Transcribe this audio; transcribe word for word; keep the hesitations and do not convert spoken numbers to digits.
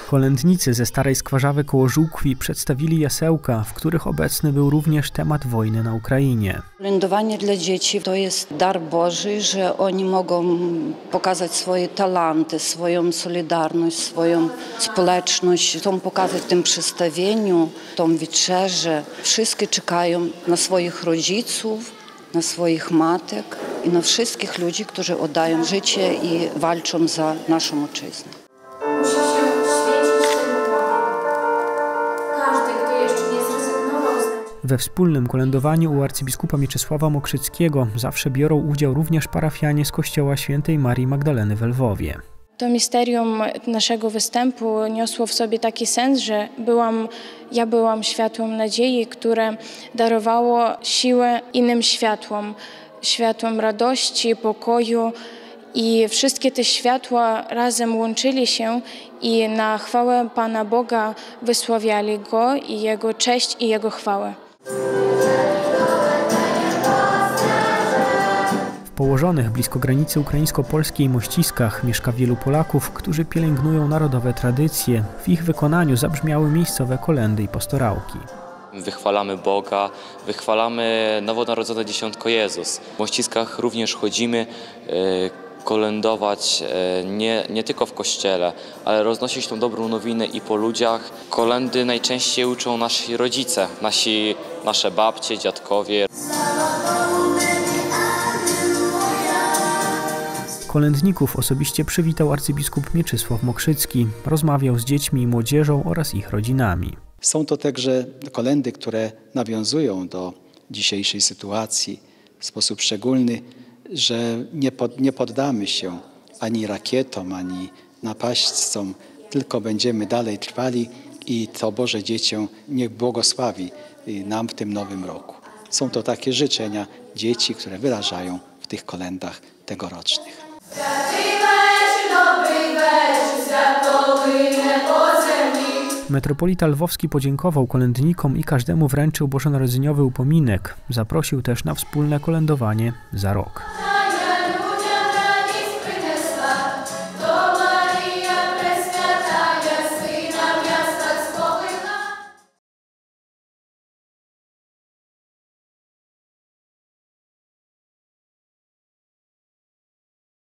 Kolędnicy ze Starej Skwarzawy koło Żółkwi przedstawili jasełka, w których obecny był również temat wojny na Ukrainie. Kolędowanie dla dzieci to jest dar Boży, że oni mogą pokazać swoje talenty, swoją solidarność, swoją społeczność. Chcą pokazać w tym przedstawieniu, w tą wieczerzy. Wszystkie czekają na swoich rodziców, na swoich matek i na wszystkich ludzi, którzy oddają życie i walczą za naszą ojczyznę. Musi się świecić tym Bogiem. Każdy, kto jeszcze nie zrezygnował z... We wspólnym kolędowaniu u arcybiskupa Mieczysława Mokrzyckiego zawsze biorą udział również parafianie z kościoła Świętej Marii Magdaleny w Lwowie. To misterium naszego występu niosło w sobie taki sens, że byłam, ja byłam światłem nadziei, które darowało siłę innym światłom, światłom radości, pokoju. I wszystkie te światła razem łączyli się i na chwałę Pana Boga wysławiali Go i Jego cześć i Jego chwałę. W położonych blisko granicy ukraińsko-polskiej Mościskach mieszka wielu Polaków, którzy pielęgnują narodowe tradycje. W ich wykonaniu zabrzmiały miejscowe kolędy i pastorałki. Wychwalamy Boga, wychwalamy nowonarodzone dzieciątko Jezus. W Mościskach również chodzimy kolędować nie, nie tylko w kościele, ale roznosić tą dobrą nowinę i po ludziach. Kolędy najczęściej uczą nasi rodzice, nasi, nasze babcie, dziadkowie. Kolędników osobiście przywitał arcybiskup Mieczysław Mokrzycki. Rozmawiał z dziećmi i młodzieżą oraz ich rodzinami. Są to także kolędy, które nawiązują do dzisiejszej sytuacji w sposób szczególny, że nie, pod, nie poddamy się ani rakietom, ani napaśćcom, tylko będziemy dalej trwali i to Boże Dziecię niech błogosławi nam w tym nowym roku. Są to takie życzenia dzieci, które wyrażają w tych kolędach tegorocznych. Metropolita Lwowski podziękował kolędnikom i każdemu wręczył bożonarodzeniowy upominek. Zaprosił też na wspólne kolędowanie za rok.